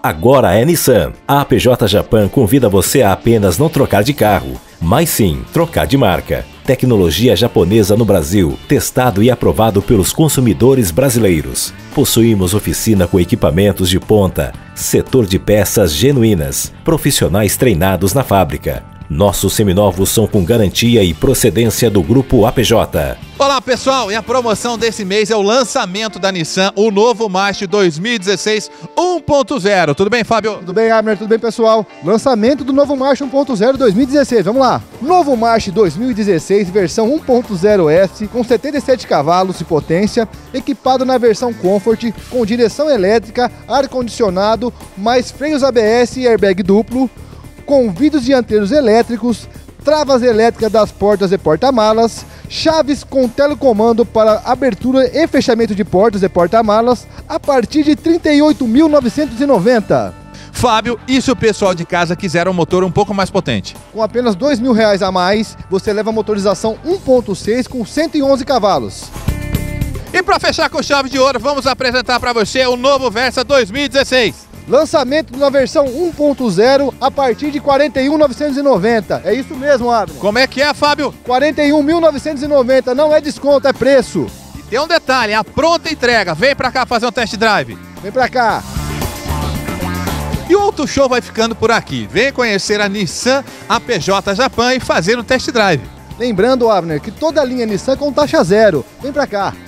agora é Nissan. A APJ Japan convida você a apenas não trocar de carro, mas sim trocar de marca. Tecnologia japonesa no Brasil, testado e aprovado pelos consumidores brasileiros. Possuímos oficina com equipamentos de ponta, setor de peças genuínas, profissionais treinados na fábrica. Nossos seminovos são com garantia e procedência do Grupo APJ. Olá pessoal, e a promoção desse mês é o lançamento da Nissan, o novo March 2016 1.0. Tudo bem, Fábio? Tudo bem, Abner? Tudo bem, pessoal? Lançamento do novo March 1.0 2016, vamos lá! Novo March 2016, versão 1.0S, com 77 cavalos de potência, equipado na versão Comfort, com direção elétrica, ar-condicionado, mais freios ABS e airbag duplo, com vidros dianteiros elétricos, travas elétricas das portas e porta-malas, chaves com telecomando para abertura e fechamento de portas e porta-malas a partir de R$ 38.990. Fábio, e se o pessoal de casa quiser um motor um pouco mais potente? Com apenas R$ 2.000 a mais, você leva a motorização 1.6 com 111 cavalos. E para fechar com chave de ouro, vamos apresentar para você o novo Versa 2016. Lançamento na versão 1.0 a partir de R$ 41.990. É isso mesmo, Abner. Como é que é, Fábio? R$ 41.990, não é desconto, é preço. E tem um detalhe, a pronta entrega. Vem pra cá fazer um test drive. Vem pra cá. E o Auto Show vai ficando por aqui. Vem conhecer a Nissan APJ Japan e fazer um test drive. Lembrando, Abner, que toda a linha Nissan com taxa zero. Vem pra cá.